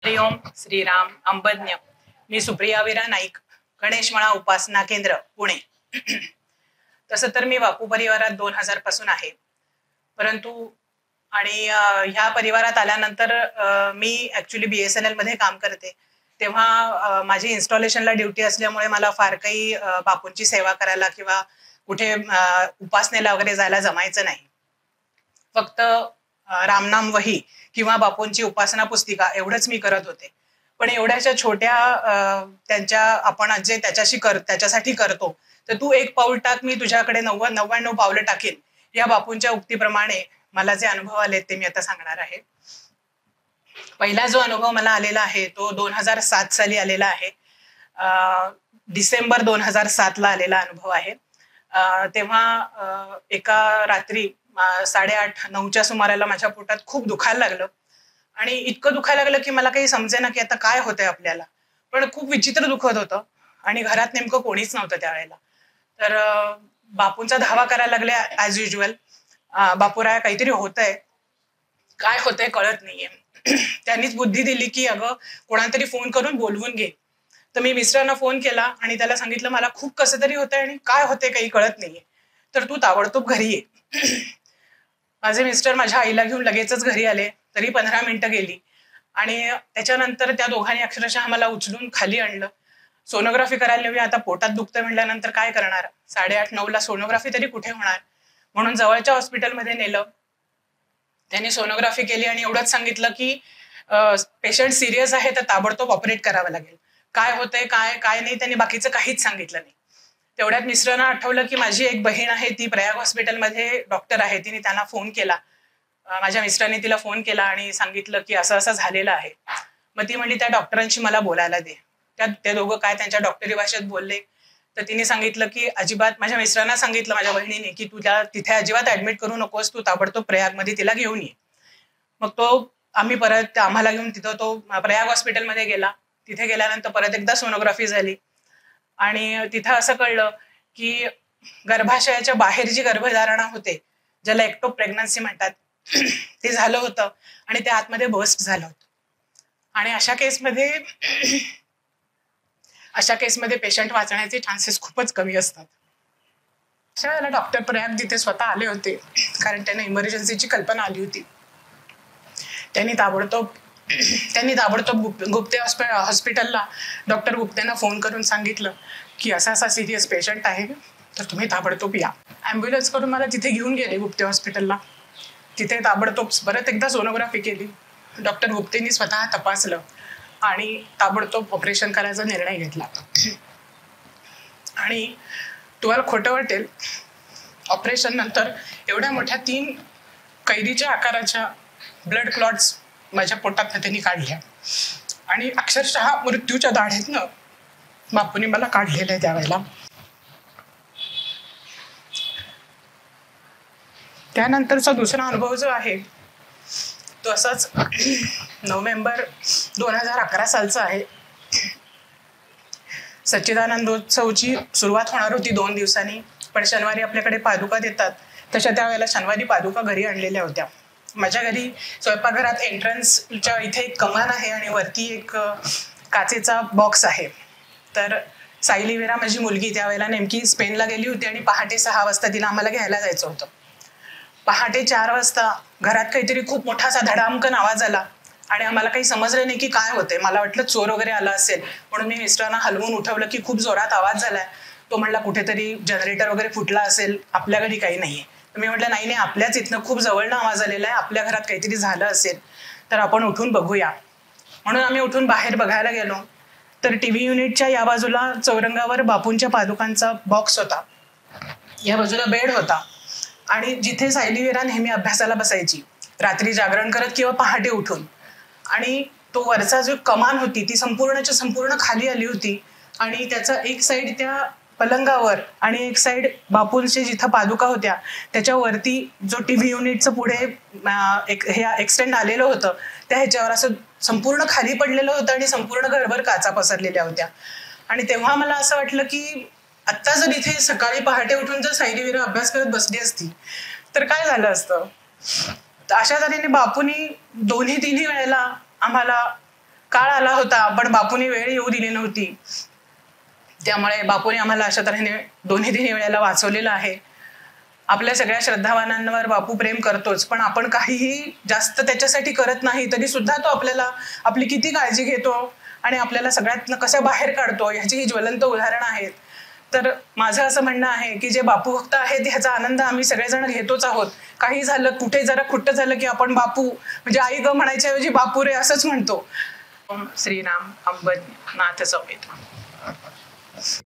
हरिओम श्रीराम अंबज्ञ. मी सुप्रिया नाईक, गणेश मळा उपासना केंद्र, पुणे. तसं तर मी बापू परिवारात 2000 पासून आहे, परंतु आणि ह्या परिवारात आल्यानंतर मी ऍक्च्युली BSNL मध्ये काम करते. तेव्हा माझी इन्स्टॉलेशनला ड्युटी असल्यामुळे मला फार काही बापूंची सेवा करायला किंवा कुठे उपासनेला वगैरे जायला जमायचं नाही. फक्त रामनाम वही किंवा बापूंची उपासना पुस्तिका एवढंच मी करत होते. पण एवढ्याशा छोट्या त्यांच्या आपण जे त्याच्यासाठी करतो, तर तू एक पाऊल टाक, मी तुझ्याकडे 99 पावलं टाकेन, या बापूंच्या उक्तीप्रमाणे मला जे अनुभव आले ते मी आता सांगणार आहे. पहिला जो अनुभव मला आलेला आहे तो 2007 साली आलेला आहे. डिसेंबर 2007 ला आलेला अनुभव आहे. तेव्हा एका रात्री 8:30-9च्या सुमाराला माझ्या पोटात खूप दुखायला लागलं आणि इतकं दुखायला लागलं की मला काही समजेना की आता काय होतंय आपल्याला. पण खूप विचित्र दुखत होतं आणि घरात नेमकं कोणीच नव्हतं त्यावेळेला. तर बापूंचा धावा करायला लागले ऍज युज्युअल. बापूराया काहीतरी होतंय, काय होतंय कळत नाहीये. त्यांनीच बुद्धी दिली की अगं कोणातरी फोन करून बोलवून घे. तर मी मिस्टरांना फोन केला आणि त्याला सांगितलं मला खूप कसं तरी होतंय आणि काय होतंय काही कळत नाहीये, तर तू ताबडतोब घरी ये. माझे मिस्टर माझ्या आईला घेऊन लगेचच घरी आले. तरी 15 मिनिटं गेली आणि त्याच्यानंतर त्या दोघांनी अक्षरशः मला उचलून खाली आणलं. सोनोग्राफी करायला नेऊया, आता पोटात दुखतं म्हटल्यानंतर काय करणार, 8:30-9ला सोनोग्राफी तरी कुठे होणार, म्हणून जवळच्या हॉस्पिटलमध्ये नेलं. त्यांनी सोनोग्राफी केली आणि एवढंच सांगितलं की पेशंट सिरियस आहे तर ताबडतोब ऑपरेट करावं लागेल. काय होतंय काय नाही त्यांनी बाकीचं काहीच सांगितलं नाही. तेवढ्यात मिस्टरांना आठवलं की माझी एक बहीण आहे, ती प्रयाग हॉस्पिटलमध्ये डॉक्टर आहे. तिने त्यांना फोन केला, माझ्या मिस्टरांनी तिला फोन केला आणि सांगितलं की असं असं झालेलं आहे. मग ती म्हणली त्या डॉक्टरांशी मला बोलायला दे. ते दोघं काय त्यांच्या डॉक्टरी भाषेत बोलले. तर तिने सांगितलं की अजिबात, माझ्या मिस्टरांना सांगितलं माझ्या बहिणीने की तुला तिथे अजिबात ऍडमिट करू नकोस, तू ताबडतोब प्रयागमध्ये तिला घेऊन ये. मग आम्ही परत आम्हाला घेऊन तिथं तो प्रयाग हॉस्पिटलमध्ये गेला. तिथे गेल्यानंतर परत एकदा सोनोग्राफी झाली आणि तिथं असं कळलं की गर्भाशयाच्या बाहेर जी गर्भधारणा होते, ज्याला एक्टो प्रेग्नन्सी म्हणतात, ते झालं होतं आणि ते आतमध्ये बस्ट झालं होतं. आणि अशा केसमध्ये पेशंट वाचण्याचे चान्सेस खूपच कमी असतात. अशा वेळेला डॉक्टर प्रयाग तिथे स्वतः आले होते, कारण त्यांना इमर्जन्सीची कल्पना आली होती. त्यांनी ताबडतोब गुप्ते हॉस्पिटलला डॉक्टर गुप्तेंना फोन करून सांगितलं की असा सिरियस पेशंट आहे, तर तुम्ही ताबडतोब या. ॲम्ब्युलन्स करून मला तिथे घेऊन गेले गुप्ते हॉस्पिटलला. तिथे ताबडतोब परत एकदा सोनोग्राफी केली. डॉक्टर गुप्तेंनी स्वतः तपासलं आणि ताबडतोब ऑपरेशन करायचा निर्णय घेतला. आणि तुम्हाला खोटं वाटेल, ऑपरेशन नंतर एवढ्या मोठ्या 3 कैरीच्या आकाराच्या ब्लड क्लॉट्स माझ्या पोटात त्यांनी काढल्या आणि अक्षरशः मृत्यूच्या दाढेतनं बापूंनी मला काढलेलं आहे त्यावेळेला. त्यानंतरचा दुसरा अनुभव जो आहे तो असाच नोव्हेंबर 2011 सालचा आहे. सच्चिदानंदोत्सवची सुरुवात होणार होती 2 दिवसांनी, पण शनिवारी आपल्याकडे पादुका देतात, तशा त्यावेळेला शनिवारी पादुका घरी आणलेल्या होत्या. माझ्या घरी स्वयंपाकघरात एंट्रन्सच्या इथे एक कमान आहे आणि वरती एक काचेचा बॉक्स आहे. तर सायली वेरा माझी मुलगी त्यावेळेला नेमकी स्पेनला गेली होती आणि पहाटे 6 वाजता तिला आम्हाला घ्यायला जायचं होतं. पहाटे 4 वाजता घरात काहीतरी खूप मोठा असा धडामकन आवाज आला आणि आम्हाला काही समजलं नाही की काय होतंय. मला वाटलं चोर वगैरे आला असेल, म्हणून मी मिस्टरांना हलवून उठवलं की खूप जोरात आवाज झालाय. तो म्हणला कुठेतरी जनरेटर वगैरे फुटला असेल, आपल्या घरी काही नाहीये. तर मी म्हटलं नाही, आपल्याच इथनं खूप जवळनं आवाज आलेला आहे, आपल्या घरात काहीतरी झालं असेल, तर आपण उठून बघूया. म्हणून आम्ही उठून बाहेर बघायला गेलो. तर टीव्ही युनिटच्या या बाजूला चौरंगावर बापूंच्या पादुकांचा बॉक्स होता, या बाजूला बेड होता आणि जिथे सायली वेरा नेहमी अभ्यासाला बसायची, रात्री जागरण करत किंवा पहाटे उठून. आणि तो वरचा जो कमान होती ती संपूर्णच्या संपूर्ण खाली आली होती आणि त्याचा एक साईड त्या पलंगावर आणि एक साईड बापूंचे जिथं पादुका होत्या त्याच्यावरती जो टीव्ही युनिटचं पुढे हे एक्सटेंड आलेलं होतं, त्या ह्याच्यावर असं संपूर्ण खाली पडलेलं होतं आणि संपूर्ण घरभर काचा पसरलेल्या होत्या. आणि तेव्हा मला असं वाटलं की आत्ता जर इथे सकाळी पहाटे उठून जर सायली वेरा अभ्यास करत बसली असती तर काय झालं असतं. अशा तऱ्हेने बापूंनी 2-3 वेळेला आम्हाला काळ आला होता पण बापूने वेळ येऊ दिली नव्हती. त्यामुळे बापूने आम्हाला अशा तऱ्हेने दोन्ही तिन्ही वेळेला वाचवलेलं आहे. आपल्या सगळ्या श्रद्धावानांवर बापू प्रेम करतोच, पण आपण काहीही जास्त त्याच्यासाठी करत नाही तरी सुद्धा तो आपल्याला आपली किती काळजी घेतो आणि आपल्याला सगळ्यातनं कसं बाहेर काढतो ह्याची ही ज्वलंत उदाहरणं आहेत. तर माझं असं म्हणणं आहे की जे बापू भक्त आहेत ह्याचा आनंद आम्ही सगळेजण घेतोच आहोत. काही झालं, कुठे जरा खुट्ट झालं की आपण बापू म्हणजे आई ग म्हणायच्या ऐवजी बापू रे असंच म्हणतो. श्रीराम अंबज्ञ नाथ समेत.